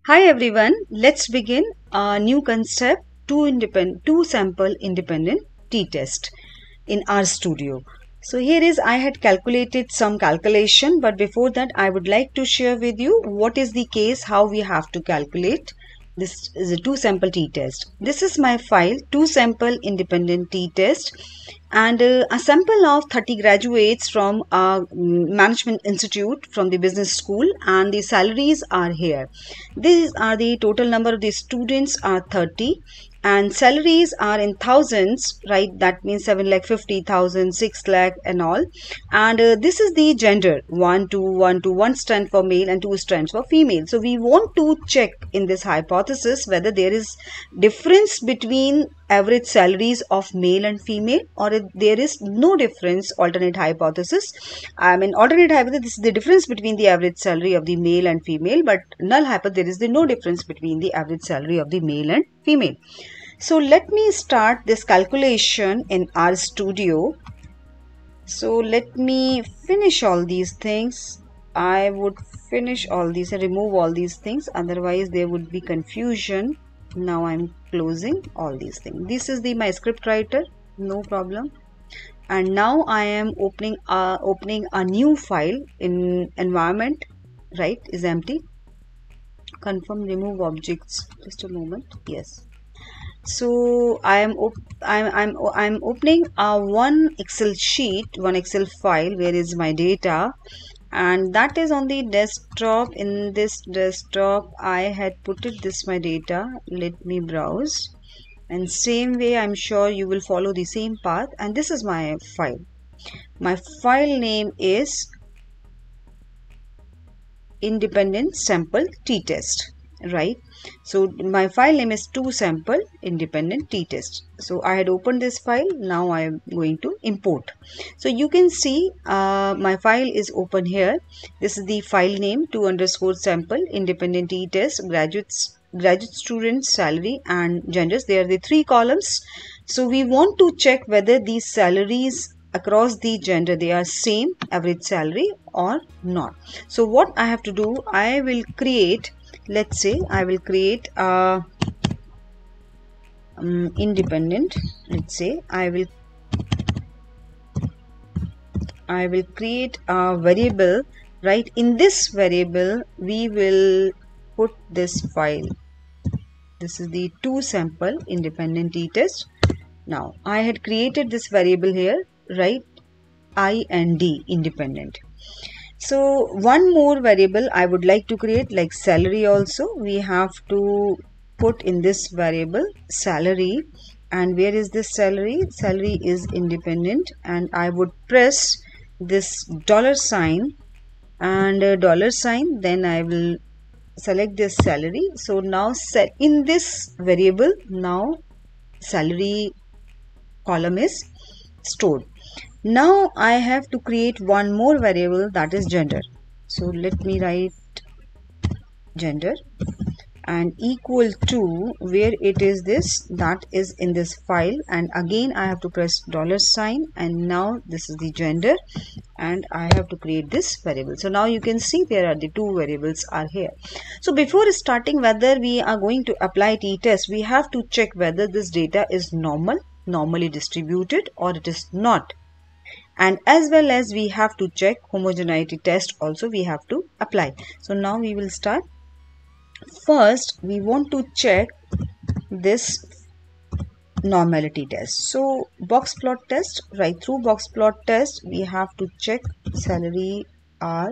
Hi everyone, let's begin a new concept, two sample independent t-test in RStudio. So here is, I had calculated some calculation, but before that I would like to share with you what is the case, how we have to calculate. This is a two sample t-test. This is my file, two sample independent t-test, and a sample of 30 graduates from a management institute from the business school, and the salaries are here. These are the total number of the students are 30, and salaries are in thousands, right? That means 7 lakh 50,000, 6 lakh and all. And this is the gender, 1 to 1 to 1 strand for male and 2 strands for female. So we want to check in this hypothesis whether there is difference between average salaries of male and female, or if there is no difference. Alternate hypothesis, alternate hypothesis, this is the difference between the average salary of the male and female, but null hypothesis, there is the no difference between the average salary of the male and female. So let me start this calculation in RStudio. So let me finish all these things. I would finish all these and remove all these things, otherwise there would be confusion. Now I'm closing all these things. This is my script writer, no problem. And now I am opening a new file in environment, right, is empty. Confirm remove objects, just a moment. Yes. So I'm opening one Excel sheet, one Excel file where is my data, and that is on the desktop. In this desktop I had put it this my data. Let me browse, and same way I'm sure you will follow the same path. And this is my file. My file name is independent sample t-test, right? So my file name is two sample independent t-test. So I had opened this file. Now I am going to import. So you can see my file is open here. This is the file name, 2_sample independent t-test, graduate students, salary and genders. They are the three columns. So we want to check whether these salaries across the gender, they are same average salary or not. So what I have to do, I will create, let's say I will create a independent, let's say I will create a variable, right? In this variable we will put this file. This is the two sample independent t-test. Now I had created this variable here, right, IND, independent. So one more variable I would like to create, like salary also. We have to put in this variable salary. And where is this salary? Salary is independent, and I would press this $sign and $sign, then I will select this salary. So now set in this variable, now salary column is stored. Now I have to create one more variable, that is gender. So let me write gender and equal to, where it is this, that is in this file, and again I have to press $sign, and now this is the gender, and I have to create this variable. So now you can see there are the two variables are here. So before starting whether we are going to apply t-test, we have to check whether this data is normally distributed or it is not. And as well as we have to check homogeneity test also we have to apply. So now we will start. First we want to check this normality test. So box plot test, right through box plot test we have to check salary are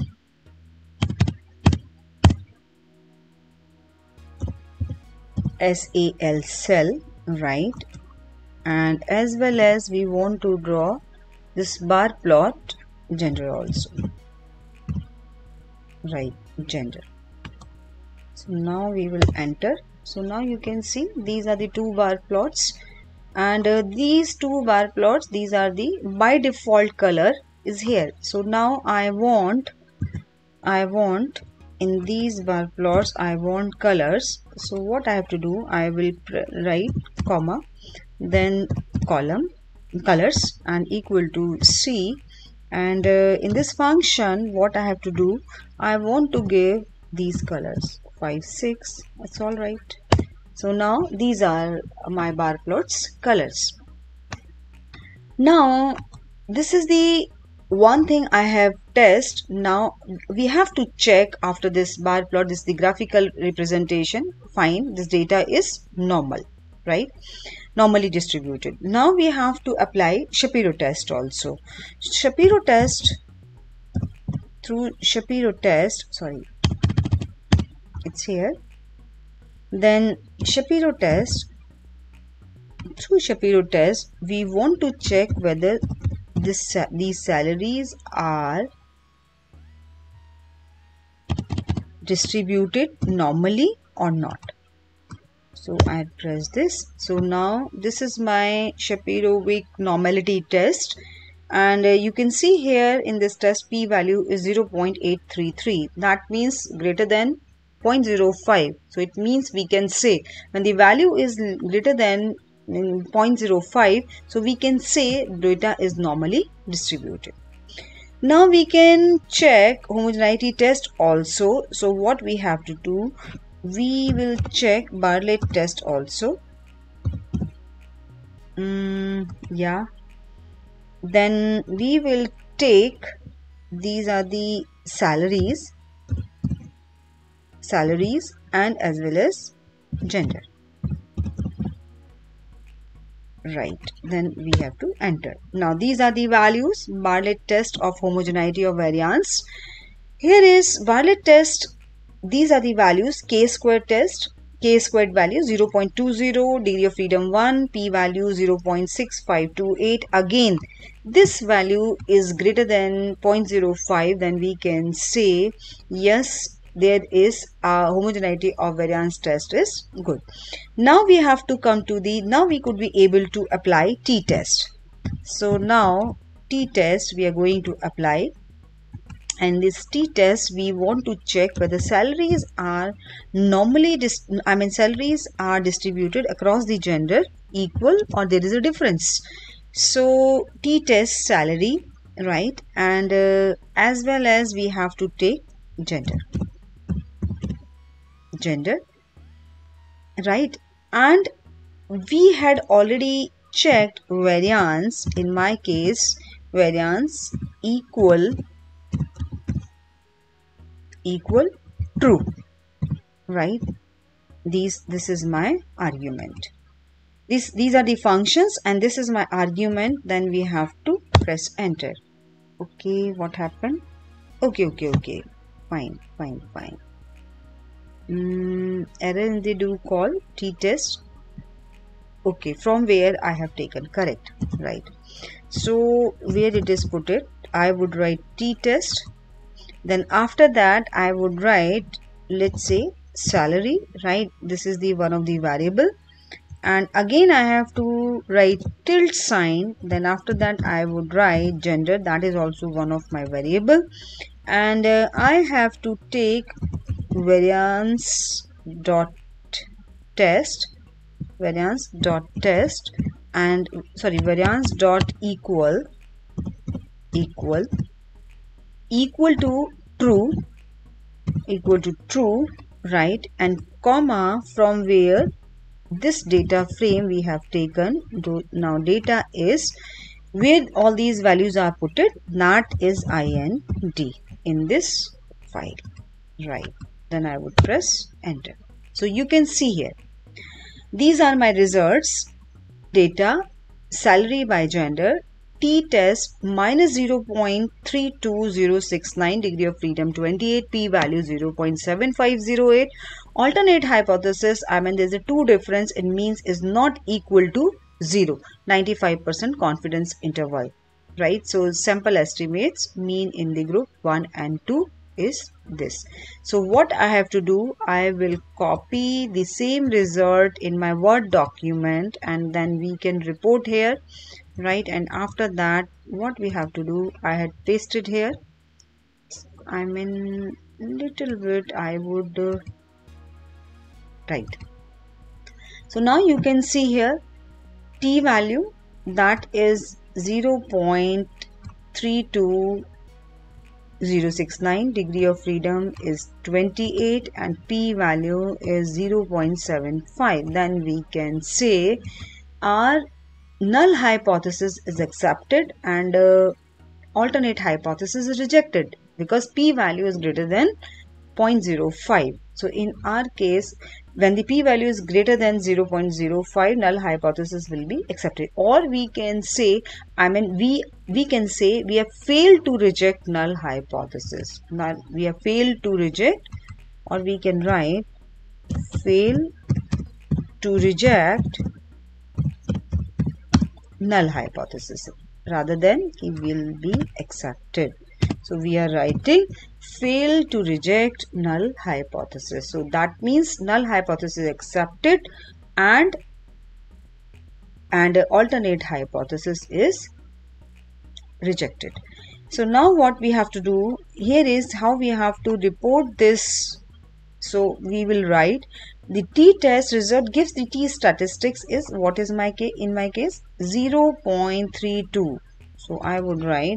SAL cell, right? And as well as we want to draw this bar plot gender also, right, gender. So now we will enter. So now you can see these are the two bar plots, and these two bar plots, these are the by default color is here. So now I want in these bar plots I want colors. So what I have to do, I will write comma, then column colors and equal to C, and in this function what I have to do, I want to give these colors 5, 6, that's all right. So now these are my bar plots colors. Now this is the one thing I have tested. Now we have to check after this bar plot, this is the graphical representation, fine, this data is normal, right, normally distributed. Now we have to apply Shapiro test also. Shapiro test, through Shapiro test, sorry, it's here. Then Shapiro test, through Shapiro test we want to check whether these salaries are distributed normally or not. So I press this. So now this is my Shapiro Wilk normality test, and you can see here in this test p value is 0.833. that means greater than 0.05. so it means we can say when the value is greater than 0.05, so we can say data is normally distributed. Now we can check homogeneity test also. So what we have to do, we will check Bartlett test also. Yeah, then we will take, these are the salaries and as well as gender, right, then we have to enter. Now these are the values, Bartlett test of homogeneity or variance. Here is Bartlett test, these are the values, k-squared test, k-squared value 0.20, degree of freedom 1, p value 0.6528. again this value is greater than 0.05, then we can say yes, there is a homogeneity of variance test is good. Now we have to come to the, now we could be able to apply t-test. So now t-test we are going to apply, and this t-test we want to check whether salaries are normally salaries are distributed across the gender equal or there is a difference. So t-test salary, right, and as well as we have to take gender, right, and we had already checked variance. In my case variance equal true, right, this is my argument, these are the functions and this is my argument. Then we have to press enter. Okay, what happened? Okay, fine. Error in the do call t-test. Okay, from where I have taken, correct, right. So where it is put it, I would write t-test, then after that I would write, let's say, salary, right, this is the one of the variable, and again I have to write tilde sign, then after that I would write gender, that is also one of my variable, and I have to take variance dot test and variance dot equal to true, right, and comma from where this data frame we have taken. Now data is where all these values are put it, that is IND in this file, right, then I would press enter. So you can see here these are my results, data, salary by gender, t-test minus 0.32069, degree of freedom 28, p value 0.7508, alternate hypothesis, there's a 2 difference, it means is not equal to 0, 95% confidence interval, right. So sample estimates, mean in the group 1 and 2 is this. So what I have to do, I will copy the same result in my Word document and then we can report here, right, and after that what we have to do, I had pasted here, little bit I would write. So now you can see here t value, that is 0.32 0.069, degree of freedom is 28 and p-value is 0.75, then we can say our null hypothesis is accepted and alternate hypothesis is rejected because p-value is greater than 0.05. So in our case, when the p-value is greater than 0.05, null hypothesis will be accepted. Or we can say, we can say we have failed to reject null hypothesis. We have failed to reject, or we can write fail to reject null hypothesis rather than it will be accepted. So we are writing fail to reject null hypothesis. So that means null hypothesis accepted and alternate hypothesis is rejected. So now what we have to do here is how we have to report this. So we will write the t-test result gives the t-statistics is what is in my case 0.32. So I would write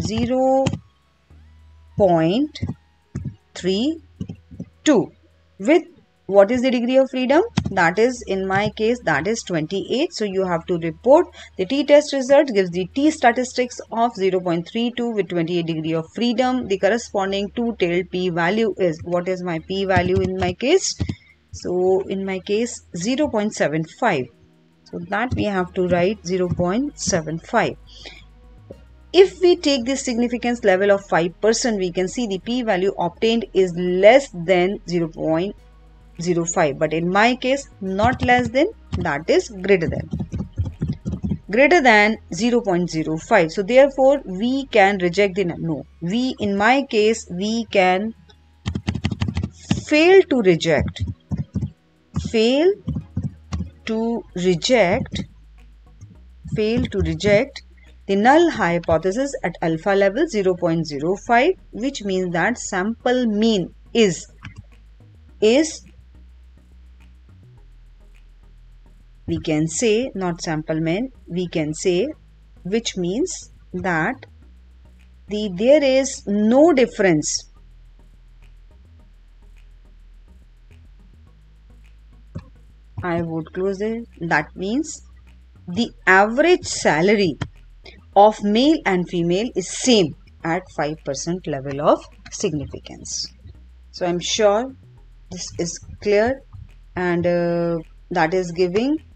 0.32 with what is the degree of freedom, that is in my case that is 28. So you have to report the t-test result gives the t-statistics of 0.32 with 28 degree of freedom. The corresponding two-tailed p-value is, what is my p-value in my case? So in my case 0.75. So that we have to write 0.75. If we take this significance level of 5%, we can see the p-value obtained is less than 0.05. But in my case, not less than, that is greater than 0.05. So therefore, we can reject the no. In my case, we can fail to reject the null hypothesis at alpha level 0.05, which means that sample mean is we can say not sample mean, we can say, which means that there is no difference I would close it. That means the average salary of male and female is same at 5% level of significance. So I'm sure this is clear, and that is giving